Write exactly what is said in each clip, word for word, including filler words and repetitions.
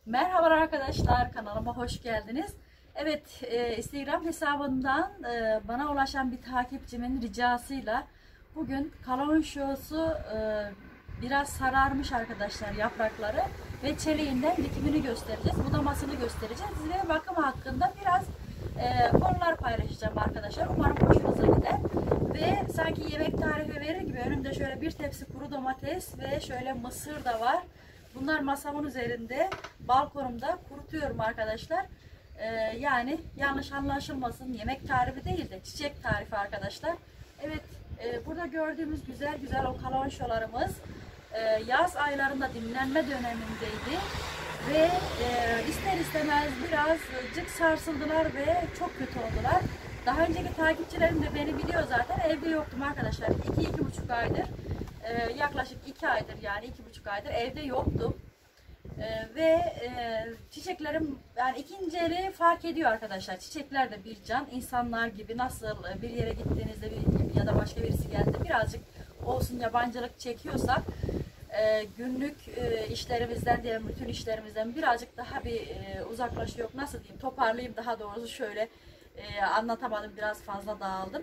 Merhaba arkadaşlar, kanalıma hoş geldiniz. Evet, e, Instagram hesabından e, bana ulaşan bir takipçimin ricasıyla bugün kalonşosu e, biraz sararmış arkadaşlar yaprakları ve çeliğinden dikimini göstereceğiz, budamasını göstereceğiz ve bakım hakkında biraz e, konular paylaşacağım arkadaşlar. Umarım hoşunuza gider ve sanki yemek tarifi verir gibi önümde şöyle bir tepsi kuru domates ve şöyle mısır da var. Bunlar masamın üzerinde, balkonumda kurutuyorum arkadaşlar. Ee, yani yanlış anlaşılmasın, yemek tarifi değil de çiçek tarifi arkadaşlar. Evet, e, burada gördüğümüz güzel güzel o kalonşolarımız e, yaz aylarında dinlenme dönemindeydi. Ve e, ister istemez birazcık sarsıldılar ve çok kötü oldular. Daha önceki takipçilerim de beni biliyor zaten, evde yoktum arkadaşlar. iki iki buçuk aydır. Ee, yaklaşık iki aydır yani iki buçuk aydır evde yoktum ee, ve e, çiçeklerim yani ikinci eli fark ediyor arkadaşlar. Çiçekler de bir can, insanlar gibi nasıl bir yere gittiğinizde bir, ya da başka birisi geldi birazcık olsun yabancılık çekiyorsak e, günlük e, işlerimizden diyelim, bütün işlerimizden birazcık daha bir e, uzaklaşıyor. Nasıl diyeyim, toparlayayım daha doğrusu, şöyle e, anlatamadım, biraz fazla dağıldım.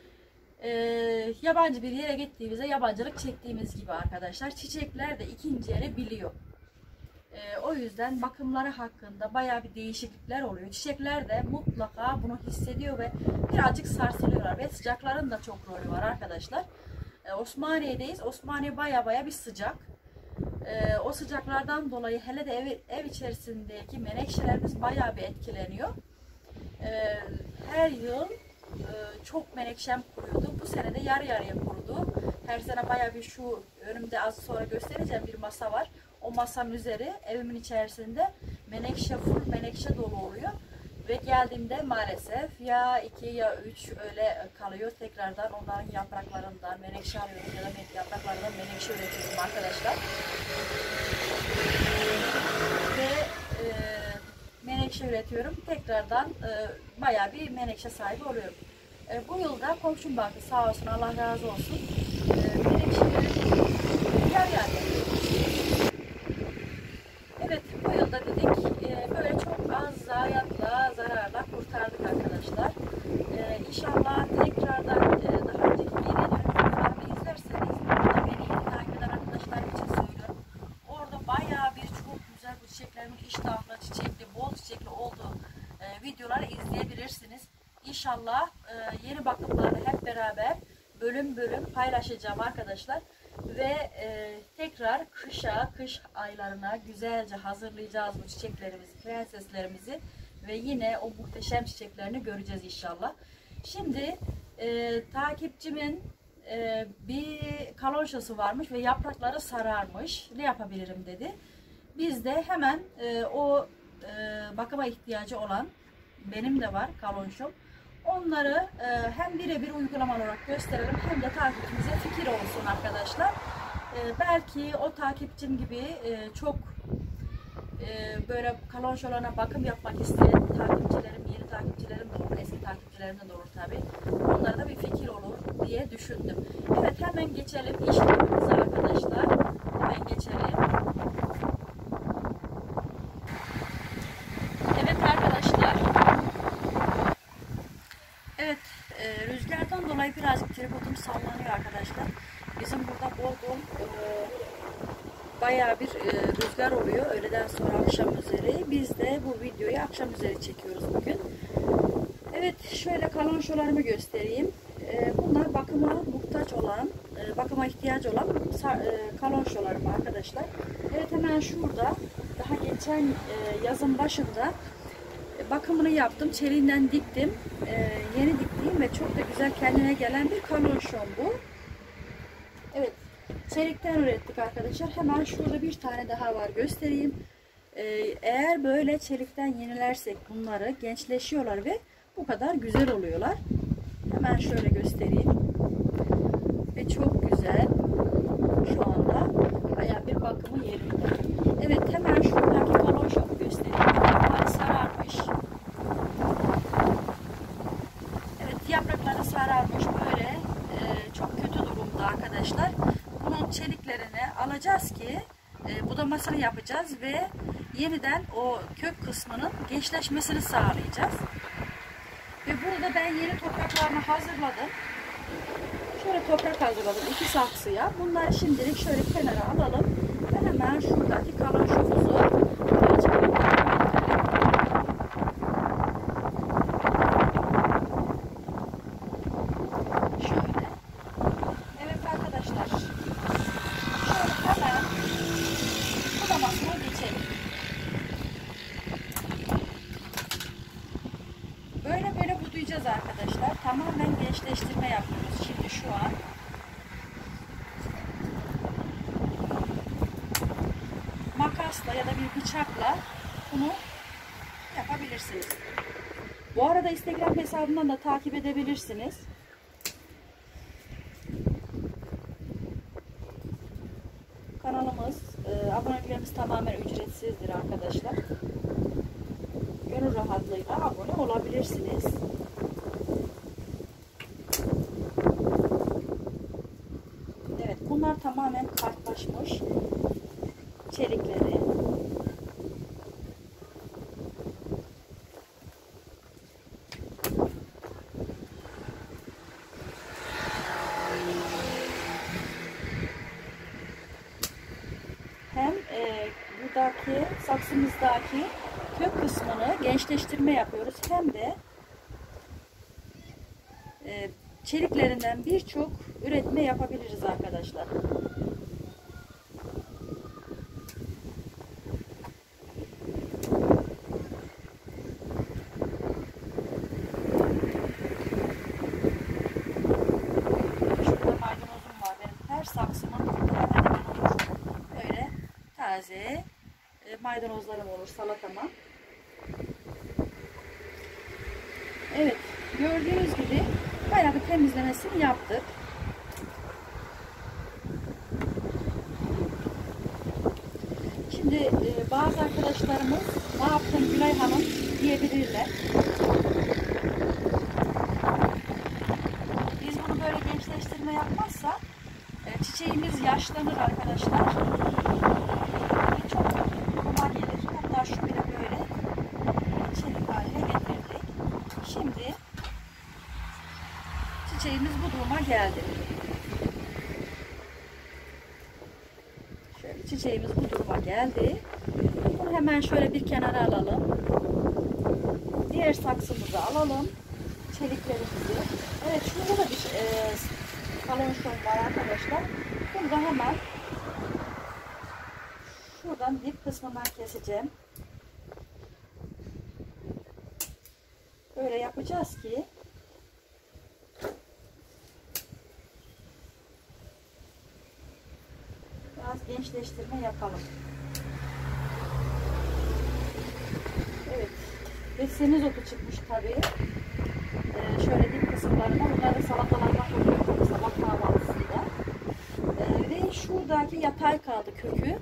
Ee, yabancı bir yere gittiğimizde yabancılık çektiğimiz gibi arkadaşlar, çiçekler de ikinci eli biliyor. Ee, o yüzden bakımları hakkında bayağı bir değişiklikler oluyor. Çiçekler de mutlaka bunu hissediyor ve birazcık sarsılıyorlar ve sıcakların da çok rolü var arkadaşlar. Ee, Osmaniye'deyiz. Osmaniye baya baya bir sıcak. Ee, o sıcaklardan dolayı hele de ev, ev içerisindeki menekşelerimiz bayağı bir etkileniyor. Ee, her yıl çok menekşem kuruyordu. Bu sene de yarı yarıya kurudu. Her sene bayağı bir, şu önümde az sonra göstereceğim bir masa var. O masanın üzeri evimin içerisinde menekşe, full menekşe dolu oluyor. Ve geldiğimde maalesef ya iki ya üç öyle kalıyor. Tekrardan onların yapraklarından menekşe alıyorum ya da yapraklarından menekşe üretiyorum arkadaşlar. Ve e, menekşe üretiyorum. Tekrardan e, bayağı bir menekşe sahibi oluyorum. E, bu yılda komşum baktı, sağ olsun, Allah razı olsun. E, menekşeleri yer yer yapıyor. Evet, bu yılda dedik e, böyle çok az zayiatla, zararla kurtardık arkadaşlar. E, İnşallah tekrardan e, daha önceki geriye dönüp videolarımı izlerseniz, burada beni yeni takip eden arkadaşlar için söylüyorum. Orada bayağı bir çok güzel bu çiçeklerimin iştahlı, çiçekli, bol çiçekli olduğu e, videoları izleyebilirsiniz. İnşallah e, yeni bakımları hep beraber bölüm bölüm paylaşacağım arkadaşlar. Ve e, tekrar kışa, kış aylarına güzelce hazırlayacağız bu çiçeklerimizi, prenseslerimizi. Ve yine o muhteşem çiçeklerini göreceğiz inşallah. Şimdi e, takipçimin e, bir kalonşosu varmış ve yaprakları sararmış. Ne yapabilirim dedi. Biz de hemen e, o e, bakıma ihtiyacı olan, benim de var kalonşom, onları e, hem birebir uygulama olarak gösterelim hem de takipçimize fikir olsun arkadaşlar. E, belki o takipçim gibi e, çok e, böyle kalonşolarına bakım yapmak isteyen takipçilerim, yeni takipçilerim de olur, eski takipçilerim de olur tabi. Onlara da bir fikir olur diye düşündüm. Evet, hemen geçelim işlemimize arkadaşlar. Hemen geçelim. Evet arkadaşlar. Evet, e, rüzgardan dolayı birazcık tripodum sallanıyor arkadaşlar. Bizim burada bol bol e, bayağı bir e, rüzgar oluyor öğleden sonra akşam üzeri. Biz de bu videoyu akşam üzeri çekiyoruz bugün. Evet, şöyle kalonşolarımı göstereyim. E, bunlar bakıma muhtaç olan, e, bakıma ihtiyacı olan e, kalonşolarım arkadaşlar. Evet, hemen şurada daha geçen e, yazın başında bakımını yaptım, çeliğinden diktim. Ee, yeni diktiğim ve çok da güzel kendine gelen bir kalonşom bu. Evet, çelikten ürettik arkadaşlar. Hemen şurada bir tane daha var, göstereyim. Ee, eğer böyle çelikten yenilersek bunları, gençleşiyorlar ve bu kadar güzel oluyorlar. Hemen şöyle göstereyim. Ve çok güzel. Şu anda bayağı bir bakımı yerinde. Evet, hemen şuradaki kalonşomu göstereyim. Yaprakları sararmış. Evet, yaprakları sararmış, böyle e, çok kötü durumda arkadaşlar. Bunun çeliklerini alacağız ki e, budamasını yapacağız. yapacağız ve yeniden o kök kısmının gençleşmesini sağlayacağız. Ve burada ben yeni topraklarını hazırladım. Şöyle toprak hazırladım iki saksıya. Bunları şimdilik şöyle kenara alalım ve hemen şuradaki kalonşomuzu açalım. Şöyle. Evet arkadaşlar. Şöyle hemen budamasına geçelim. Böyle böyle budayacağız arkadaşlar. Tamamen gençleştirme yapıyoruz şimdi şu an. Makasla ya da bir bıçakla bunu yapabilirsiniz. Bu arada Instagram hesabından da takip edebilirsiniz. Kanalımız, e, aboneliklerimiz tamamen ücretsizdir arkadaşlar. Gönül rahatlığıyla abone olabilirsiniz. Evet, bunlar tamamen kartlaşmış çelikleri. Hem e, buradaki saksımızdaki kök kısmını gençleştirme yapıyoruz, hem de e, çeliklerinden birçok üretme yapabiliriz arkadaşlar. Şurada maydanozum var benim. Her saksımın hemen hemen olur. Böyle taze e, maydanozlarım olur salatama. Evet, gördüğünüz gibi bayağı bir temizlemesini yaptık. Şimdi e, bazı arkadaşlarımız ne yaptın Gülay Hanım diyebilirler. Biz bunu böyle gençleştirme yapmazsa e, çiçeğimiz yaşlanır arkadaşlar. Çok kuma gelir. Hatta şu bile böyle çelik haline getirdik. Şimdi çiçeğimiz bu duruma geldi. Şöyle çiçeğimiz bu duruma geldi. Bunu hemen şöyle bir kenara alalım. Diğer saksımızı alalım. Çeliklerimizi. Evet, şurada da bir e, kalonşom var arkadaşlar. Bunu da hemen şuradan dip kısmından keseceğim. Böyle yapacağız ki biraz gençleştirme yapalım. Evet. Ve semizotu çıkmış tabii. Ee, şöyle dip kısımlarına, bunları salatalarına koyuyorum sabah kahvaltısında. Ee, ve şuradaki yatay kaldı kökü.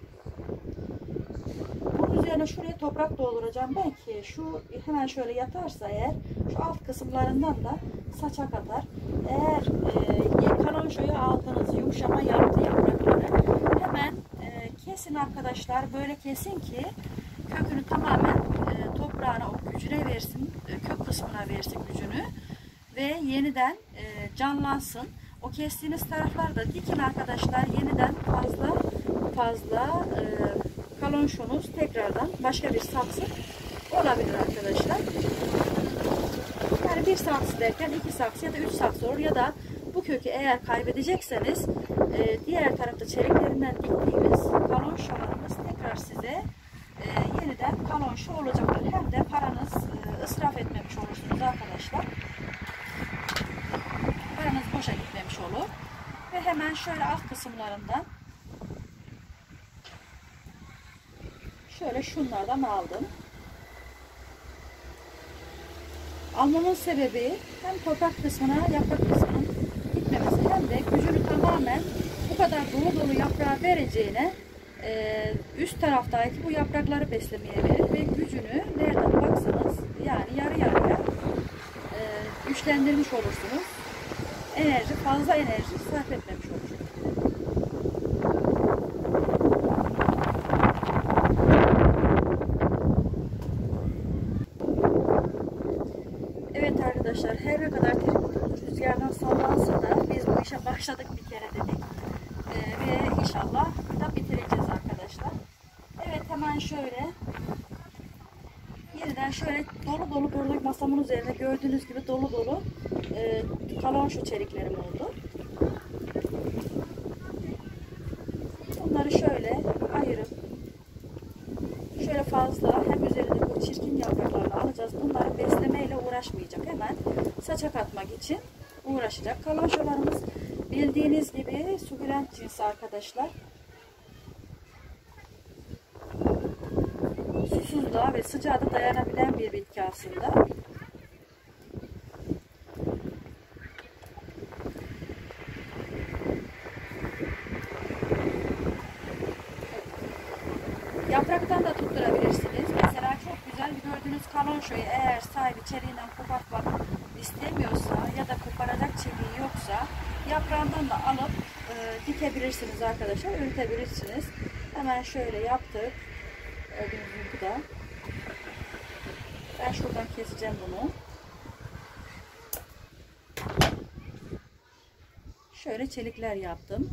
Bunun üzerine şuraya toprak dolduracağım. Belki şu hemen şöyle yatarsa eğer, şu alt kısımlarından da saçak atar. Eğer e, kalonşoyu aldınız, yumuşama yaptı yaprakları, hemen e, kesin arkadaşlar. Böyle kesin ki kökünü tamamen e, toprağına, o gücüne versin, e, kök kısmına versin gücünü ve yeniden e, canlansın. O kestiğiniz tarafları da dikin arkadaşlar. Yeniden fazla fazla e, kalonşonuz tekrardan başka bir saksı olabilir arkadaşlar. Yani bir saksı derken iki saksı ya da üç saksı olur, ya da bu kökü eğer kaybedecekseniz e, diğer tarafta çeliklerinden diktiğimiz kalonşolarımız tekrar size e, yeniden kalonşo olacaktır. Hem de paranız e, ısraf etmemiş olursunuz arkadaşlar. Paranız boşa gitmemiş olur. Ve hemen şöyle alt kısımlarından şöyle şunlardan aldım. Almamın sebebi hem toprak kısmına, yaprak kısmının gitmemesi, hem de gücünü tamamen bu kadar dolu dolu yaprağa vereceğine e, üst taraftaki bu yaprakları beslemeye verir ve gücünü nereden baksanız yani yarı yarıya e, güçlendirmiş olursunuz. Enerji, fazla enerji sarf etmemiş olursunuz. arkadaşlar, her ne kadar tripodumuz rüzgardan sallansa da biz bu işe başladık bir kere dedik. Ee, ve inşallah da bitireceğiz arkadaşlar. Evet, hemen şöyle yeniden şöyle dolu dolu burada masamın üzerinde gördüğünüz gibi dolu dolu e, kalonşo çeliklerim oldu. Bunları şöyle ayırıp şöyle fazla hem üzerinde bu çirkin yapraklarını alacağız. Bunları beslemeyle uğraşmayacak. Hemen saça katmak için uğraşacak. Kalonşolarımız bildiğiniz gibi sukulent cinsi arkadaşlar. Susuzluğa ve sıcağa da dayanabilen bir bitki aslında. Yapraktan da tutturabilirsiniz. Mesela çok güzel gördüğünüz kalonşoyu eğer sahibi çeliğinden kopartmak istemiyorsa ya da koparacak çeliği yoksa yaprağından da alıp e, dikebilirsiniz arkadaşlar. Üretebilirsiniz. Hemen şöyle yaptık. Gördüğünüz gibi da. Ben şuradan keseceğim bunu. Şöyle çelikler yaptım.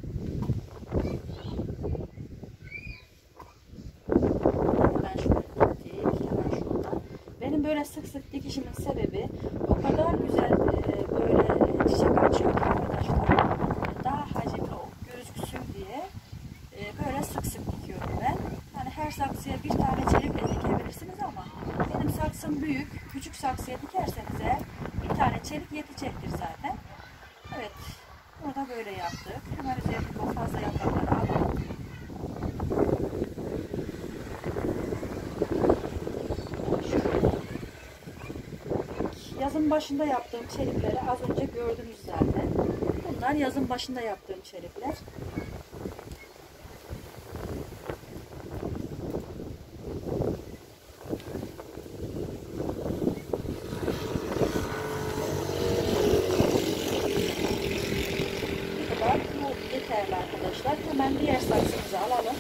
Hemen şöyle diktik. Hemen şuradan. Benim böyle sık sık dikişimin sebebi o kadar güzel e, böyle çiçek açıyor ki arkadaşlar. Daha hacimli gözüksün diye e, böyle sık sık dikiyorum ben. Hani her saksıya bir tane çelikle dikebilirsiniz ama benim saksım büyük. Küçük saksıya dikerseniz eğer bir tane çelik yetecektir zaten. Evet. Burada böyle yaptık. Hemen üzerinde o fazla yaprakları alalım. Yazın başında yaptığım çelikleri az önce gördünüz zaten. Bunlar yazın başında yaptığım çelikler. Bu kadar bu yeterli arkadaşlar. Hemen diğer saksımızı alalım.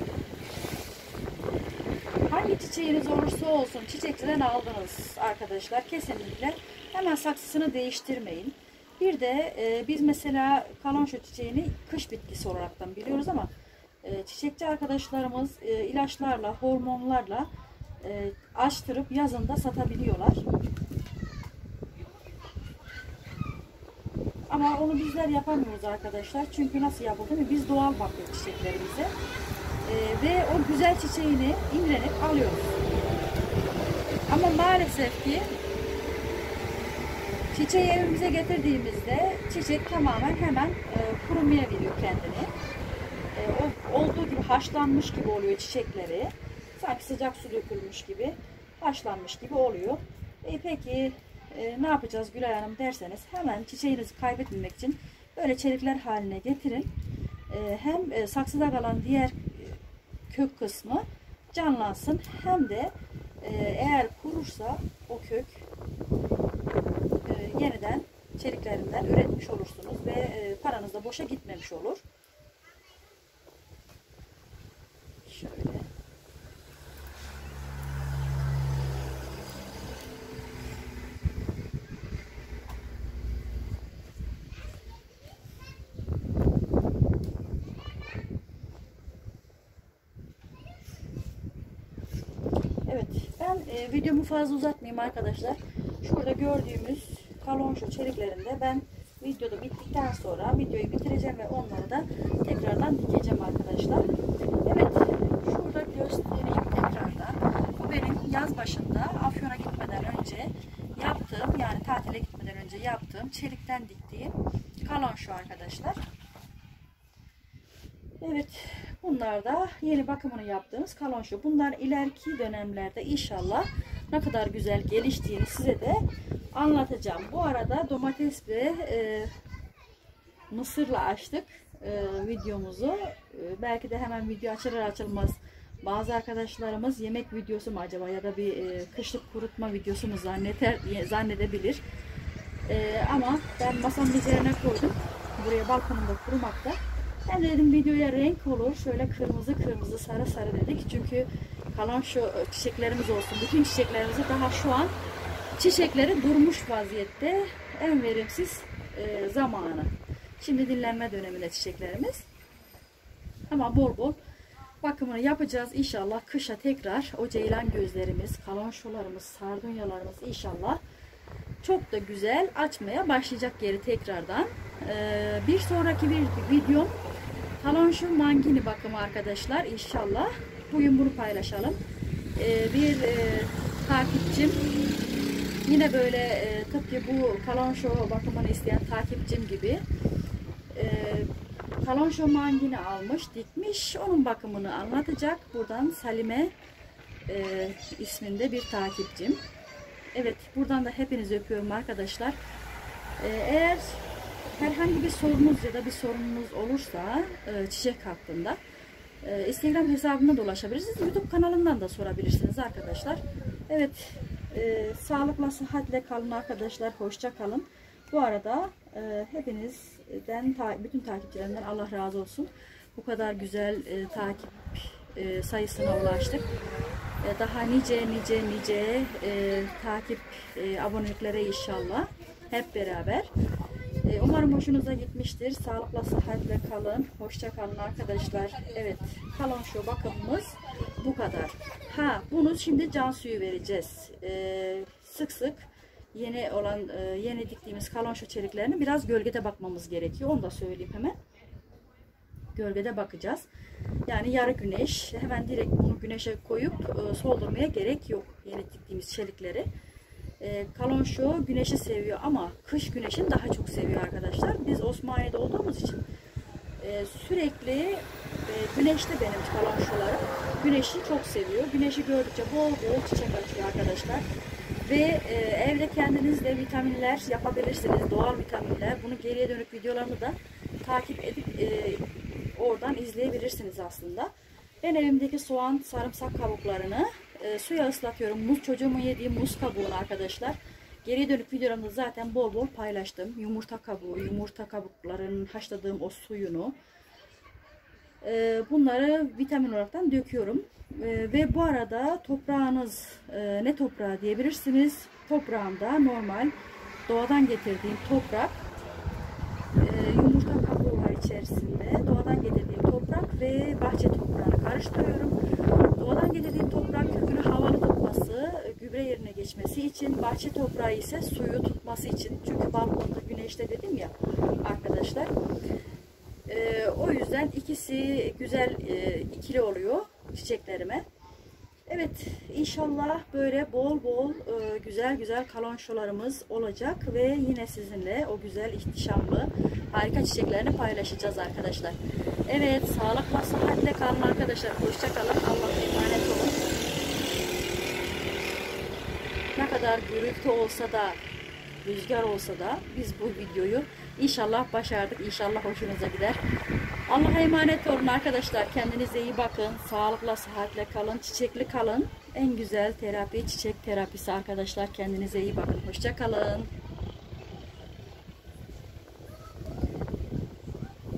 Hangi çiçeğiniz olursa olsun çiçekçiden aldınız arkadaşlar, kesinlikle hemen saksısını değiştirmeyin. Bir de e, biz mesela kalonşo çiçeğini kış bitkisi olaraktan biliyoruz ama e, çiçekçi arkadaşlarımız e, ilaçlarla, hormonlarla e, açtırıp yazında satabiliyorlar. Ama onu bizler yapamıyoruz arkadaşlar. Çünkü nasıl yapıldığını biz doğal bakıyoruz çiçeklerimize. Ee, ve o güzel çiçeğini imrenip alıyoruz. Ama maalesef ki çiçeği evimize getirdiğimizde çiçek tamamen hemen e, kurumaya veriyor kendini. E, o, olduğu gibi haşlanmış gibi oluyor çiçekleri. Sanki sıcak su dökülmüş gibi haşlanmış gibi oluyor. E, peki e, ne yapacağız Gülay Hanım derseniz, hemen çiçeğinizi kaybetmemek için böyle çelikler haline getirin. E, hem e, saksıda kalan diğer kök kısmı canlansın, hem de e, eğer kurursa o kök e, yeniden çeliklerinden üretmiş olursunuz ve e, paranız da boşa gitmemiş olur. Şöyle. Evet, ben e, videomu fazla uzatmayayım arkadaşlar. Şurada gördüğümüz kalonşo çeliklerinde ben videoda bittikten sonra videoyu bitireceğim ve onları da tekrardan dikeceğim arkadaşlar. Evet, şurada göstereyim tekrardan. Bu benim yaz başında Afyon'a gitmeden önce yaptığım, yani tatile gitmeden önce yaptığım çelikten diktiğim kalonşo arkadaşlar. Evet, bunlar da yeni bakımını yaptığımız kalonşo. Bunlar ileriki dönemlerde inşallah ne kadar güzel geliştiğini size de anlatacağım. Bu arada domates ve e, mısırla açtık e, videomuzu. E, belki de hemen video açılır açılmaz bazı arkadaşlarımız yemek videosu mu acaba ya da bir e, kışlık kurutma videosu mu zanneter, zannedebilir. E, ama ben masamın üzerine koydum. Buraya balkonumda kurumakta. Ben de dedim videoya renk olur. Şöyle kırmızı kırmızı sarı sarı dedik. Çünkü kalan şu çiçeklerimiz olsun. Bütün çiçeklerimizi daha şu an çiçekleri durmuş vaziyette, en verimsiz e, zamanı. Şimdi dinlenme döneminde çiçeklerimiz. Ama bol bol bakımını yapacağız. İnşallah kışa tekrar o ceylan gözlerimiz, kalonşolarımız, sardunyalarımız inşallah çok da güzel açmaya başlayacak geri tekrardan. Ee, bir sonraki bir videom kalonşo mangini bakımı arkadaşlar. İnşallah bugün bunu paylaşalım. Ee, bir e, takipçim yine böyle e, tıpkı bu kalonşo bakımını isteyen takipçim gibi e, kalonşo mangini almış, dikmiş. Onun bakımını anlatacak. Buradan Salime e, isminde bir takipçim. Evet, buradan da hepinizi öpüyorum arkadaşlar. E, eğer herhangi bir sorunuz ya da bir sorununuz olursa e, çiçek hakkında e, Instagram hesabına dolaşabilirsiniz. YouTube kanalından da sorabilirsiniz arkadaşlar. Evet, e, sağlıkla, sıhhatle kalın arkadaşlar. Hoşça kalın. Bu arada e, hepinizden, ta, bütün takipçilerimden Allah razı olsun. Bu kadar güzel e, takip e, sayısına ulaştık. E, daha nice nice nice e, takip e, aboneliklere inşallah hep beraber. E, umarım hoşunuza gitmiştir. Sağlıkla, sıhhatle kalın. Hoşça kalın arkadaşlar. Evet, kalonşo bakımımız bu kadar. Ha, bunu şimdi can suyu vereceğiz. E, sık sık yeni olan e, yeni diktiğimiz kalonşo çeliklerini biraz gölgede bakmamız gerekiyor. Onu da söyleyeyim hemen. Gölgede bakacağız. Yani yarı güneş. Hemen direkt bunu güneşe koyup e, soldurmaya gerek yok. Yeni diktiğimiz çelikleri. E, kalonşo güneşi seviyor ama kış güneşini daha çok seviyor arkadaşlar. Biz Osmaniye'de olduğumuz için e, sürekli e, güneşte benim kalonşolarım. Güneşi çok seviyor. Güneşi gördükçe bol bol çiçek açıyor arkadaşlar. Ve e, evde kendiniz de vitaminler yapabilirsiniz. Doğal vitaminler. Bunu geriye dönük videolarımı da takip edip e, oradan izleyebilirsiniz aslında. Ben evimdeki soğan, sarımsak kabuklarını e, suya ıslatıyorum. Muz, çocuğumun yediği muz kabuğunu arkadaşlar. Geriye dönük videolarımda zaten bol bol paylaştım. Yumurta kabuğu, yumurta kabuklarının haşladığım o suyunu. E, bunları vitamin olaraktan döküyorum. E, ve bu arada toprağınız e, ne toprağı diyebilirsiniz. Toprağımda normal doğadan getirdiğim toprak. E, yumurta kabuğu var içerisinde. Doğadan getirdiğim toprak ve bahçe toprağını karıştırıyorum. Doğadan getirdiğim toprak kökünü havalı tutması, gübre yerine geçmesi için, bahçe toprağı ise suyu tutması için. Çünkü balkonda, güneşte dedim ya arkadaşlar. Ee, o yüzden ikisi güzel e, ikili oluyor çiçeklerime. Evet, inşallah böyle bol bol e, güzel güzel kalonşolarımız olacak ve yine sizinle o güzel ihtişamlı harika çiçeklerini paylaşacağız arkadaşlar. Evet, sağlıkla sıhhatle kalın arkadaşlar. Hoşça kalın. Allah'a emanet olun. Ne kadar gürültü olsa da, rüzgar olsa da biz bu videoyu inşallah başardık. İnşallah hoşunuza gider. Allah'a emanet olun arkadaşlar. Kendinize iyi bakın. Sağlıkla, sıhhatle kalın. Çiçekli kalın. En güzel terapi çiçek terapisi arkadaşlar. Kendinize iyi bakın. Hoşça kalın.